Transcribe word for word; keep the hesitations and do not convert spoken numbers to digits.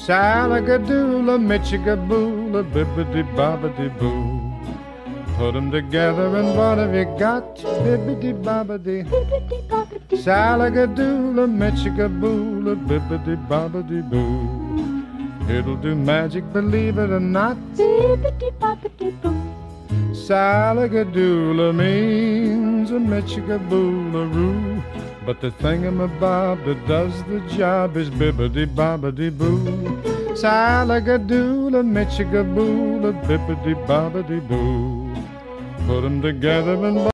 Salagadoola, Mitchigaboola, bibbidi bobbidi boo. Put 'em together and what have you got? Bibbidi bobbidi. Salagadoola, Mitchigaboola, bibbidi bobbidi boo. It'll do magic, believe it or not. Bibbidi bobbidi boo. Salagadoola means a Mitchigaboola-roo. But the thingamabob that does the job is bibbidi-bobbidi-boo. Salagadoola, Mitchigaboola, bibbidi-bobbidi-boo. Put 'em together and